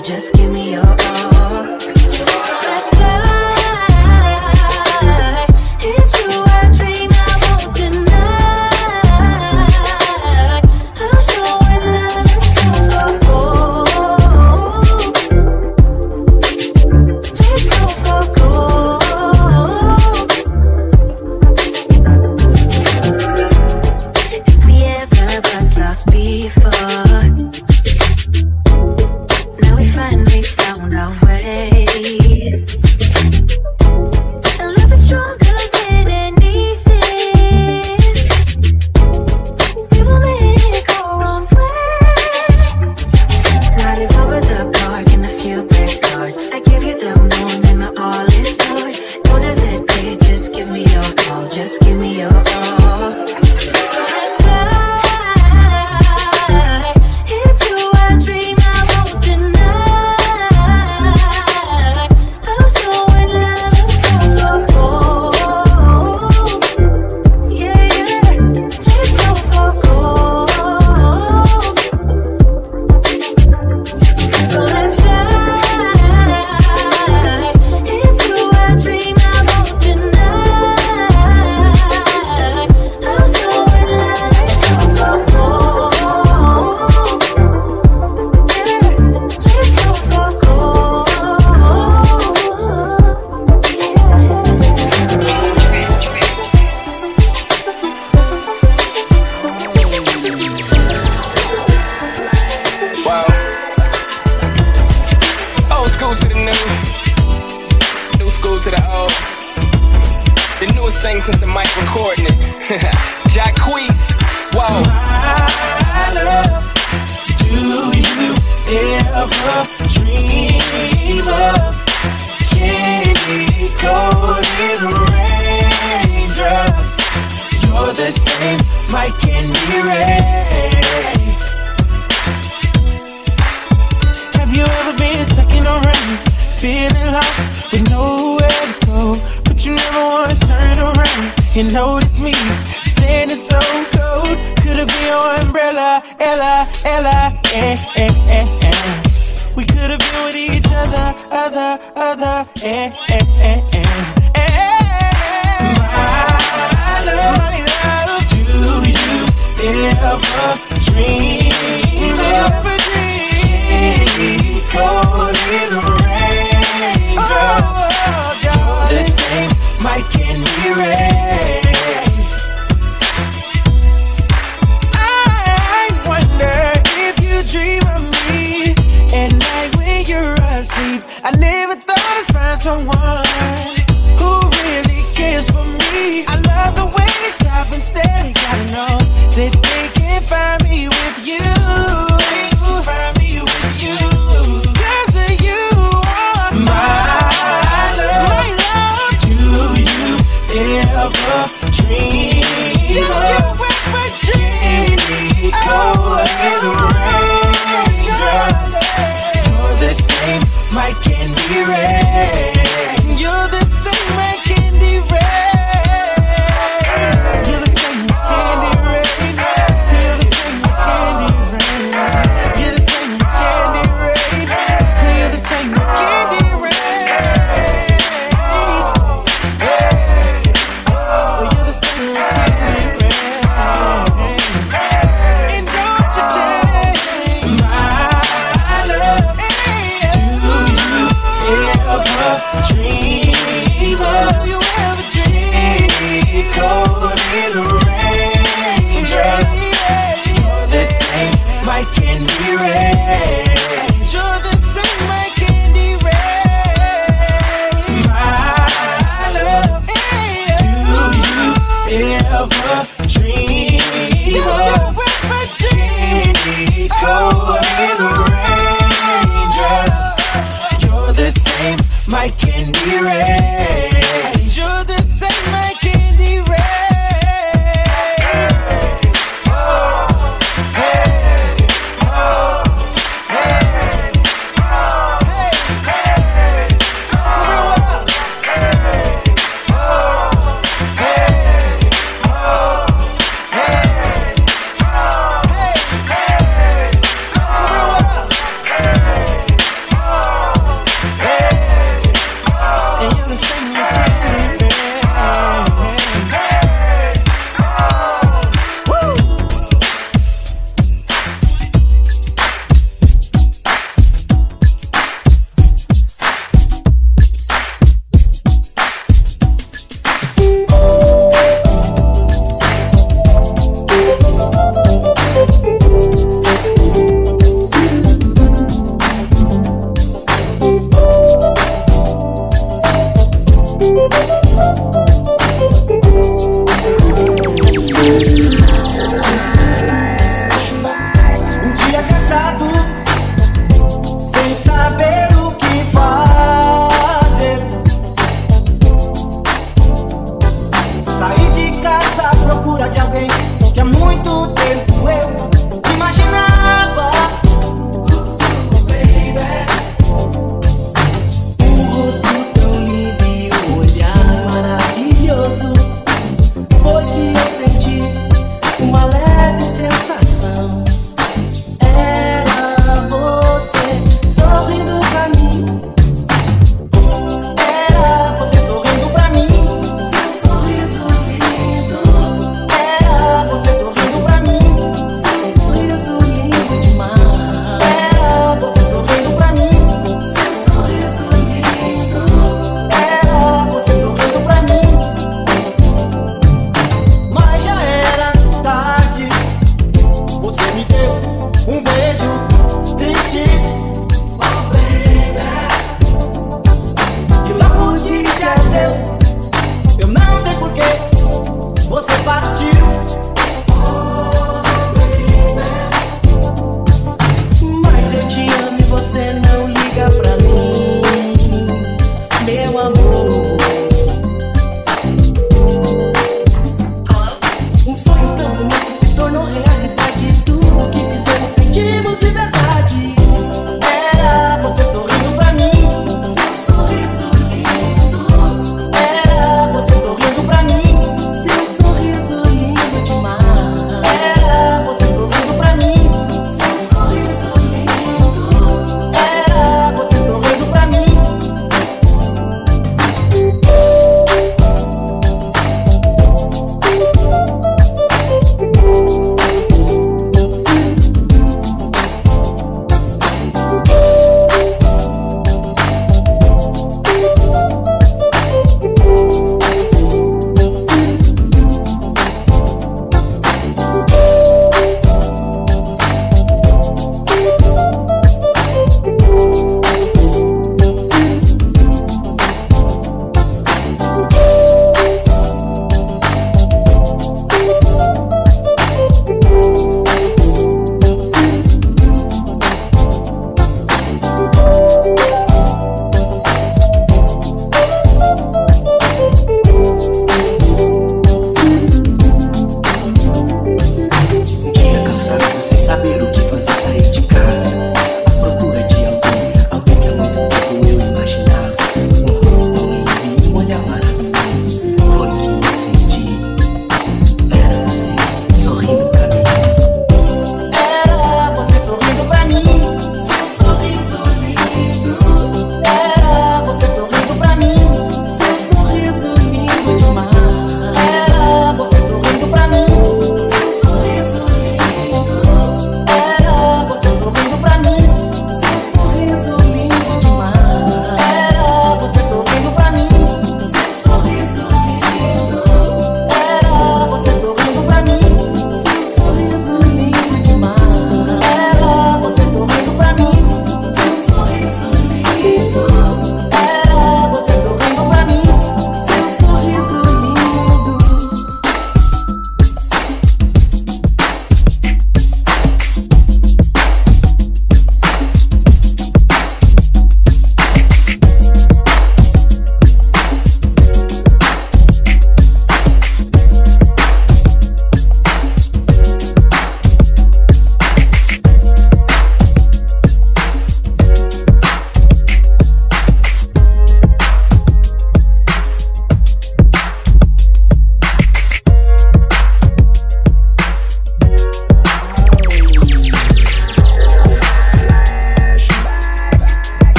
just give me your all.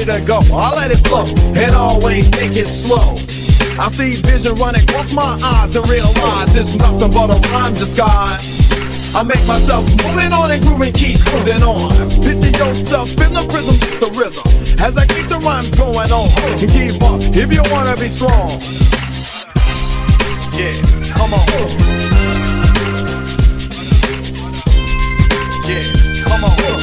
ready to go. I let it flow and always take it slow. I see vision running across my eyes and realize it's nothing but a rhyme disguise. I make myself moving on and grooving, keep cruising on. Picture your stuff in the rhythm, the rhythm, as I keep the rhymes going on. And keep up if you wanna be strong. Yeah, come on. Yeah, come on.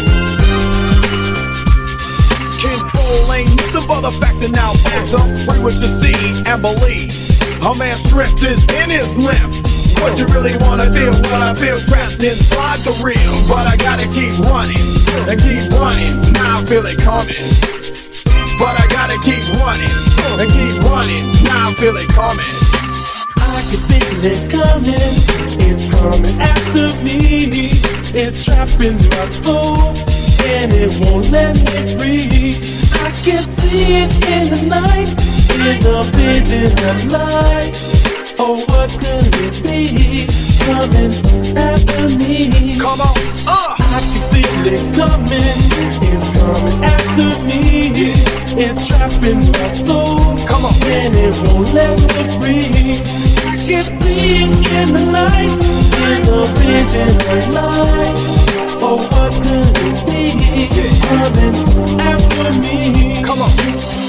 Control ain't nothing but a factor now. Back up, pray what you see and believe. A man's strength is in his limb. What you really wanna feel, what I feel trapped inside the real. But I gotta keep running, and keep running, now I feel it coming. But I gotta keep running, and keep running, now I feel it coming. I can feel it coming, it's coming after me. It's trapping my soul, and it won't let me free. I can see it in the night, in the vision of light. Oh, what could it be coming after me? Come on, I can feel it coming, it's coming after me. It's trapping my soul, come on, and it won't let me free. I can see it in the night, in the vision of light. Oh, what could it be coming after me? come on.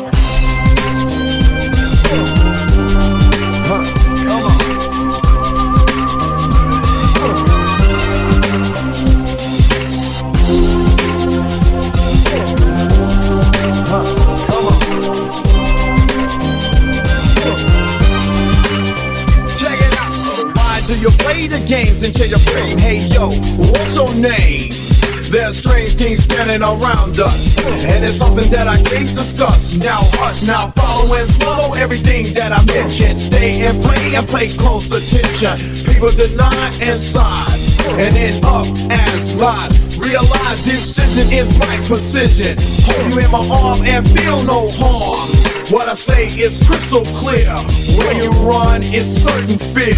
You play the games and change your brain. Hey yo, what's your name? There's strange things standing around us, and it's something that I can't discuss. Now hush, now follow and swallow everything that I mentioned. Stay and pay close attention. People deny inside and end up as lies. Realize decision is my precision. Hold you in my arm and feel no harm. What I say is crystal clear. Where you run is certain fear.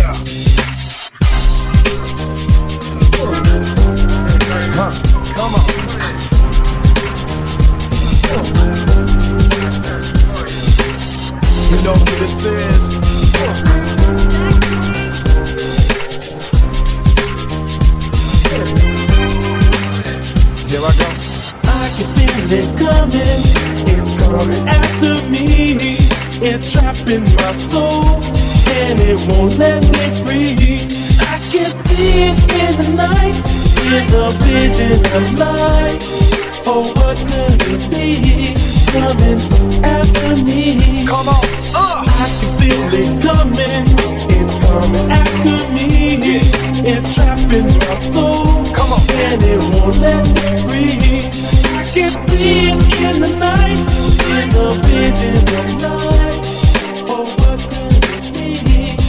Come on. You know who this is. Here I go. I can feel it coming, it's coming after me. It's trapping my soul, and it won't let me free. I can see it in the night, in the vision of light. Oh, what could it be coming after me? Come on, I can feel it coming, it's coming after me. It's trapping my soul, come on, and it won't let me free. I can see it in the night, in the vision of light. Oh, what could it be?